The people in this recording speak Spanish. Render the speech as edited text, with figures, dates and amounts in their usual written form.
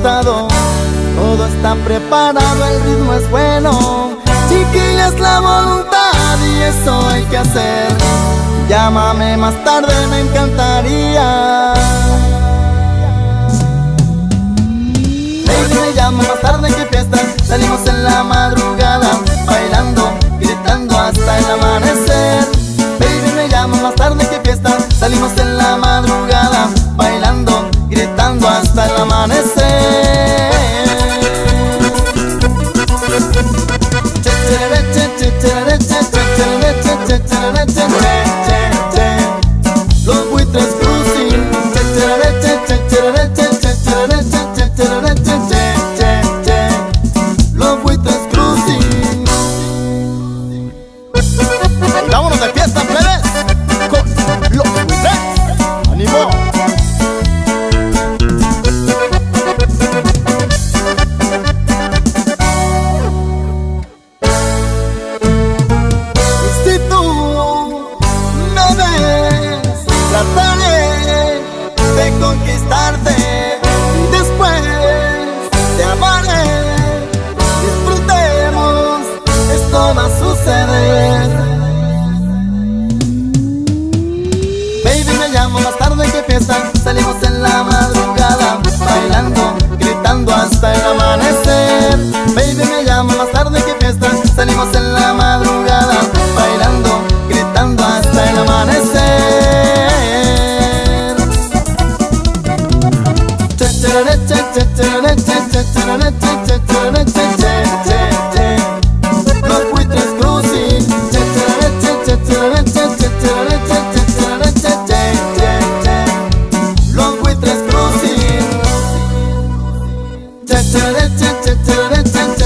gustado. Todo está preparado, el ritmo es bueno. Chiquilla, es la voluntad y eso hay que hacer. Llámame más tarde, me encantaría. Baby, me llamo más tarde, que fiesta. Salimos en la madrugada, bailando, gritando hasta el amanecer. Baby, me llamo más tarde, que fiesta. Salimos en la madrugada, bailando, gritando hasta el amanecer. Los buitres cruising. Los buitres cruising. Vámonos de fiesta, plebes, con los buitres. ¡Ánimo! Trataré de conquistarte y después te amaré. Disfrutemos, esto va a suceder. Baby, me llamo más tarde, que fiesta. Salimos en la madrugada, bailando, gritando hasta el amanecer. Baby, me llamo más tarde, que fiesta. Salimos en la madrugada, bailando, gritando hasta el amanecer. Los buitres cruising. Los buitres cruising.